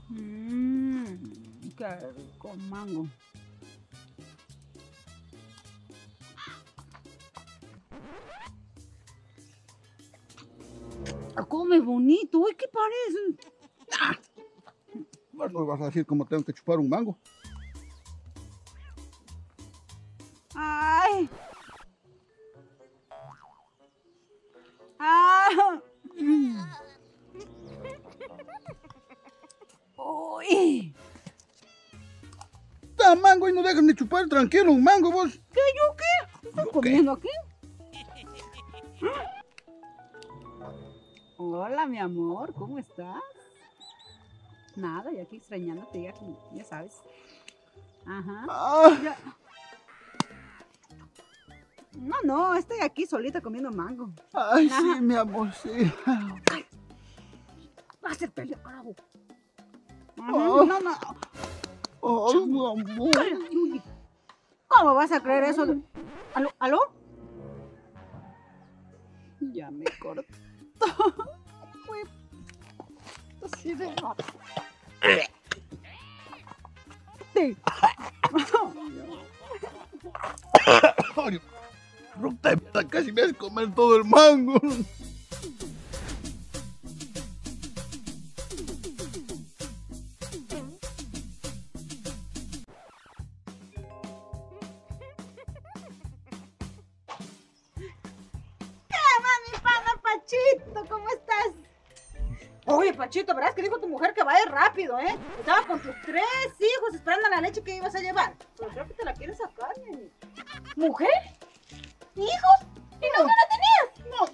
Qué rico mango. Come bonito, uy, ¿qué parece? Pues no vas a decir cómo tengo que chupar un mango. Ay. Ah. Uy. Da mango y no dejas ni chupar tranquilo un mango vos. ¿Qué? ¿Yo qué? ¿Estoy comiendo aquí? Hola, mi amor, ¿cómo estás? Nada, ya aquí extrañándote, ya sabes. Ajá. Ya. No, estoy aquí solita comiendo mango. Ay, Ajá. sí, mi amor, sí. Va a ser pelea, carajo. Oh. No. Oh, mi amor. ¿Cómo vas a creer eso? ¿Aló? Ya me cortó. Uy, así de nada. Sí. Ay, puta, casi me vas a comer todo el mango. Mi pana Pachito, ¿cómo estás? Oye, Pachito, ¿verdad que dijo tu mujer que vaya rápido, eh? Estaba con tus 3 hijos esperando la leche que ibas a llevar. Pero creo que te la quieres sacar, nene. ¿Mujer? ¿Hijos? ¿Y dónde la tenías? No.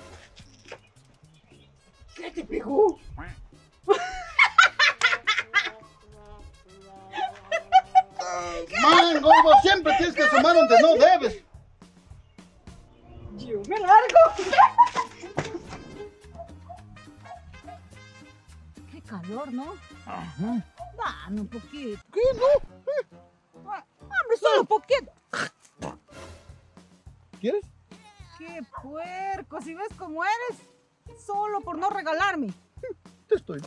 ¿Qué te pegó? Mango, vos siempre tienes que sumar donde no debes. Yo me largo. Qué calor, ¿no? Ajá. Dame un poquito. ¿Qué no? Hombre, solo un poquito. ¿Quieres? Qué puerco, si ves cómo eres, solo por no regalarme. Te estoy.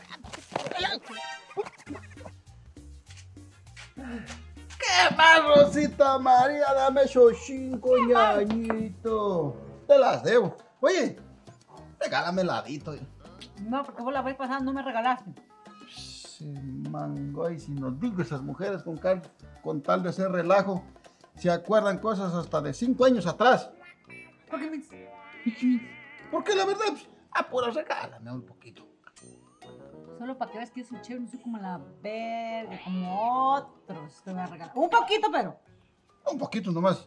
¿Qué más, Rosita María? Dame esos 5 ñañitos. Te las debo. Oye, regálame heladito. No, porque vos la vez pasada no me regalaste. Sí, mango, y si nos digo esas mujeres con tal de hacer relajo, se acuerdan cosas hasta de 5 años atrás. ¿Por qué me... Porque la verdad, apura, regálame un poquito. Solo para que veas que yo soy chévere, no soy como la verga, como otros. Te voy a regalar. Un poquito, pero. Un poquito nomás.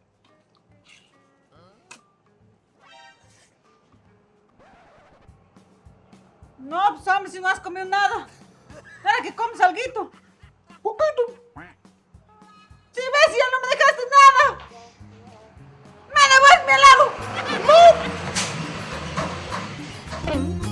No, pues hombre, si no has comido nada. Ahora que comes alguito. Poquito. Si ves, ya no me dejaste nada. ¡Me devuelves mi helado! ¡No!